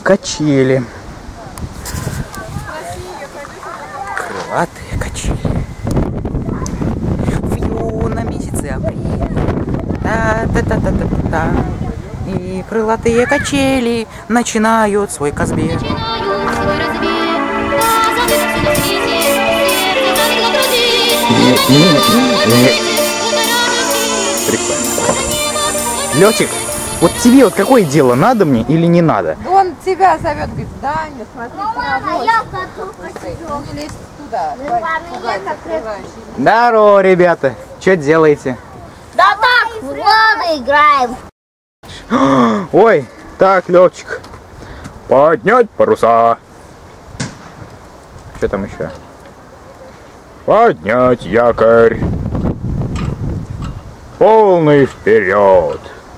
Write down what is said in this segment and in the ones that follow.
качели. Крылатые качели. Вью на месяце апрель. Та-та-та-та-та-та. И крылатые качели начинают свой казбек. Прикольно. Лётик, вот тебе вот какое дело, надо мне или не надо? Он тебя зовет, говорит, да, не смотри, не лезь туда. Здорово, ребята. Что делаете? Да так, в воду играем. Ой, так, Лёвчик. Поднять паруса. Что там еще? Поднять якорь. Полный вперед.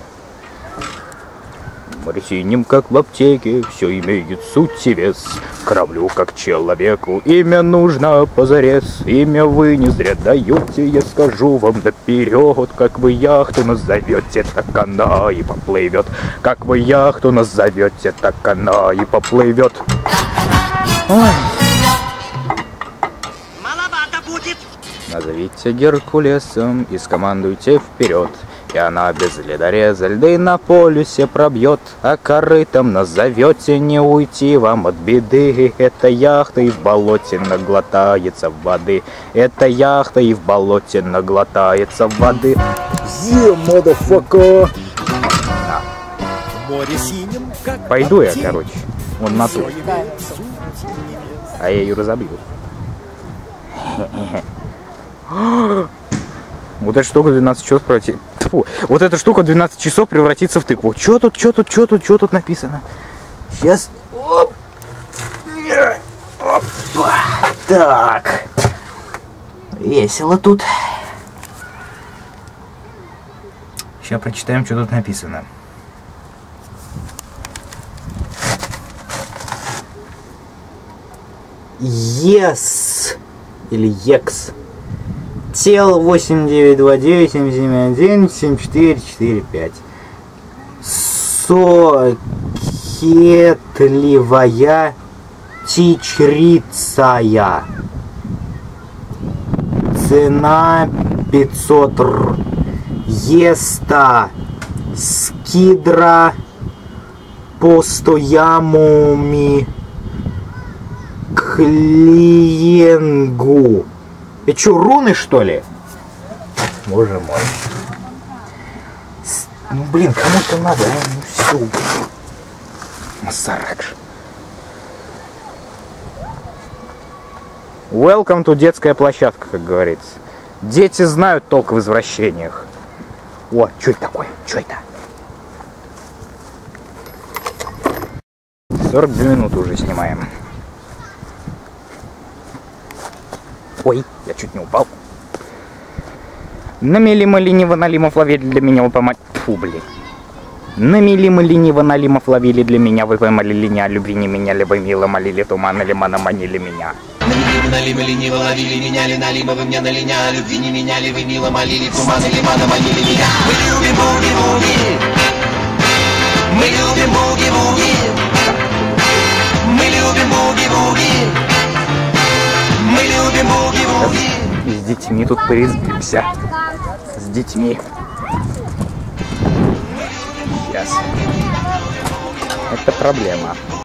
Море синим, как в аптеке, все имеет суть и вес. Кораблю, как человеку, имя нужно позарез. Имя вы не зря даете, я скажу вам наперед. Как вы яхту назовете, так она и поплывет. Как вы яхту назовете, так она и поплывет. Ой. Назовите Геркулесом и скомандуйте вперед. И она без ледореза льды на полюсе пробьет. А корытом назовете, не уйти вам от беды. Эта яхта и в болоте наглотается воды. Эта яхта и в болоте наглотается воды. Yeah, motherfucker! Пойду я, короче. Он на ту. А я ее разобью. Вот эта штука 12 часов превратится. Вот эта штука 12 часов превратится в тыкву. Что тут написано? Сейчас. Оп. Опа. Так. Весело тут. Сейчас прочитаем, что тут написано. Yes. Или Екс. Тел 8929 771 7445. Сокетливая чичрицая. Цена 500 р. Еста скидра постоямуми клиенгу. Это что, руны, что ли? Боже мой. Ну, блин, кому-то надо, а? Ну, все. Масаракш. Welcome to детская площадка, как говорится. Дети знают толк в извращениях. О, что это такое? Что это? 42 минуты уже снимаем. Ой, я чуть не упал. Намели мы лениво налимов ловили для меня, вы поймали... Фу, блин. Намели мы лениво налимов ловили для меня, вы поймали линя, любви не меняли, вы мило молили, тумана лимана манили меня. Налимы лениво ловили, меняли налимы, вы мне на линя, любви не меняли, вы мило молили, тумана лимана манили меня. Мы любим буги-буги, мы любим буги-буги, мы любим буги-буги. Мы любим буги-буги. С детьми тут порезвимся. С детьми. Сейчас. Это проблема.